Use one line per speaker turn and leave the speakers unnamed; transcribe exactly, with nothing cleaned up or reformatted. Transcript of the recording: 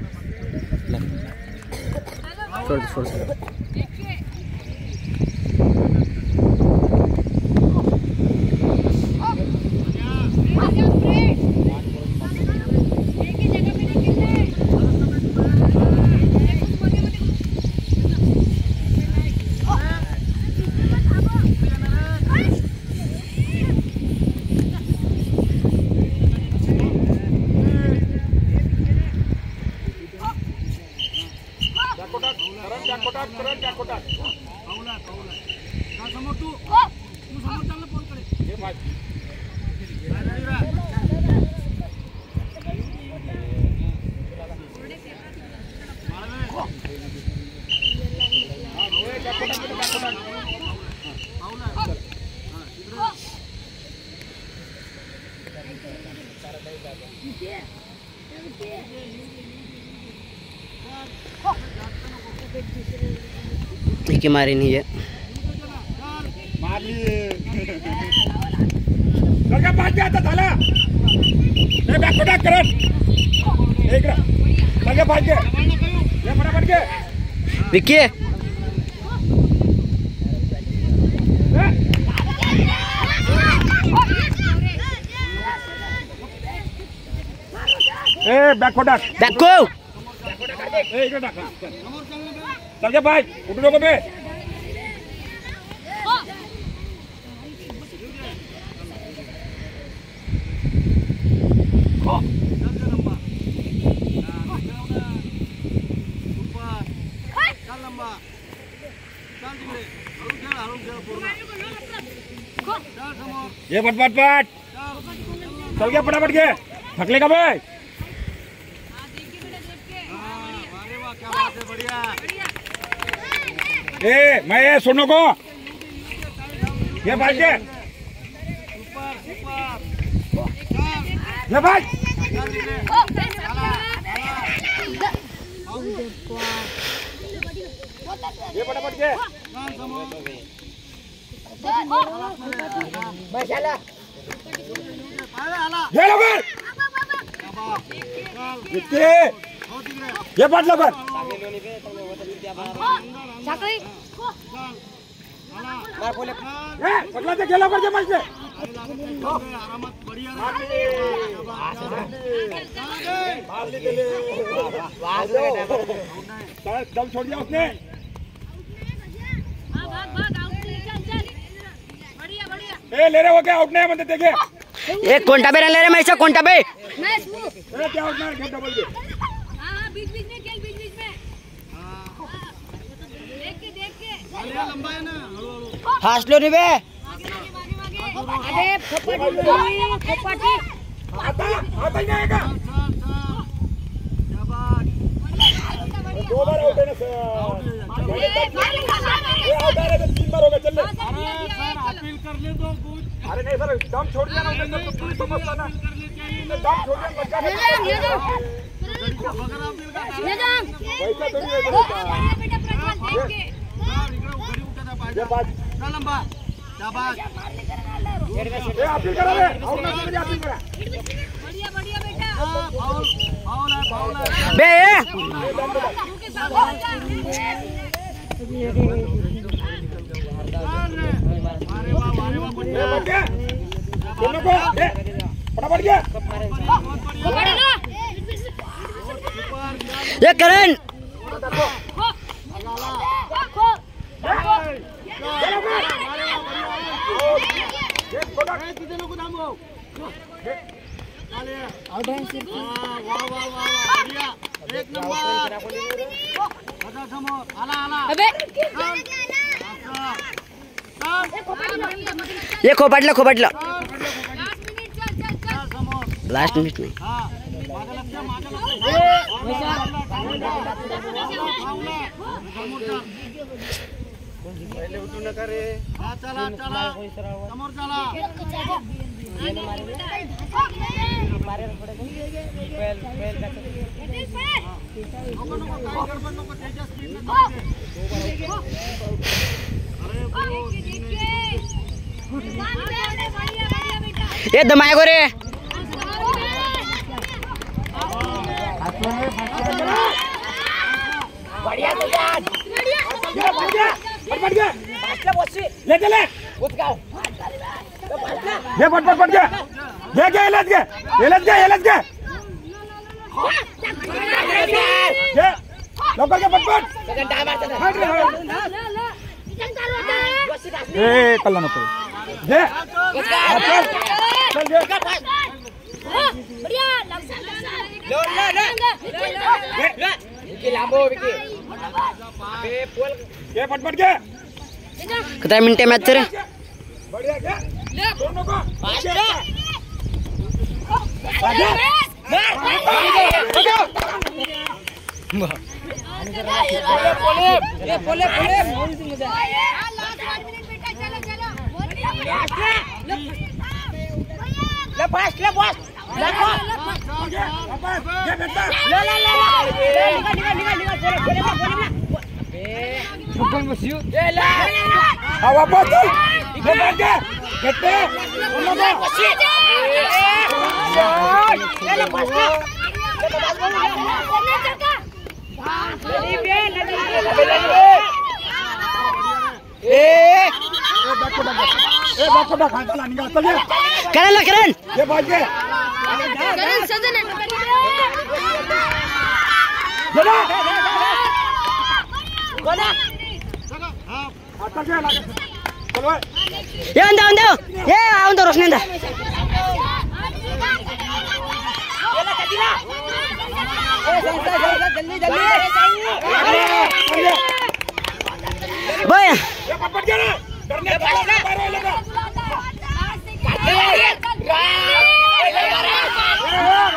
छोड़ छोड़ की मारी नहीं है लड़का भाग गया था थाला मैं बैक को टैक करन एक लड़का भाग गया ये फटाफट के विक्की ए बैक को टैक बैक को ए एक टैक लड़का भाई उठ लो बे ये बट बट बट चल गया फटाफट के थकले का भाई ए मैं ये सुनो को ये भाई के ये भाई ये फटाफट के ये लो कर ये बात लो कर पगला से खेलो कर मैच से दम छोड़ दिया उसने ए ले रहे हो क्या आउट नहीं मतलब देखे एक कोंटा पे ले रहे मैं ऐसा कोंटा पे मैं क्या आउट ना घंटा बोल के हां बीच बीच में खेल बीच बीच में हां देख के देख के लंबा है ना फास्ट लो रे बे अरे फपटी फपटी आता आता ही नहीं आएगा शाबाश दो बार आउट है ना सर ये आउट है तो तीन बार हो गया चल ले अरे सर अपील कर ले दो कुछ अरे नहीं सर दम छोड़ दिया ना उधर तो पूरी समझता ना दम छोड़ दिया बच्चा ये ये दो ये दो पैसा तो नहीं है बेटा प्रकाश देख के हां इकडे घरी उठा पाय ये बात चल लंबा शाबाश ए अपील करा रे आउट ना मुझे अपील करा बढ़िया बढ़िया बेटा फाउल फाउल है फाउल है बे अरे वाह अरे वाह बढ़िया दोनों को ए फटाफट गया ये करण आउट है वाह वाह वाह बढ़िया एक नंबर आधा समोर आला आला अबे ये खोपटला खोपटला लास्ट मिनट में पहले उठू न करे चला चला समोर चला मारे पड़ेगा पहल पहल का नको नको टाइगर बन नको तेजस स्पीड में अरे ये दमाए को रे
गया पट गया ले चले ये पट पट पट गया ये क्या एलएस गया एलएस गया एलएस गया ये लोकल के पट पट ए कल्ला नको ये चल ये
बढ़िया लो ले ले विकी लांबो विकी बे पोल
ये पट पट गया
कितना मिनट है मैच तेरे
बढ़िया गया ले दोनों को
फास्ट
आगे
पोले पोले पोले चलो चलो ले फास्ट ले फास्ट ले
ये बेटा
ले ले ले निकल निकल निकल निकल बोले बोले बोले फुटबॉल मसियो ले ले
हवा बोल ये बैठ गया गेटे दोनों को
ले ले फास्ट
ए ए बाको बा खांटा ला निकाल चल
करण ला करण
ये बाज गए
करण सजन
चलो
गोदा
हां आता गया लगा चलो
ये अंदर अंदर ये अंदर रोशनी अंदर
चला कदिला ए संसा संसा जल्दी जल्दी
बोल
ये पट गया ना करने बाहर लगा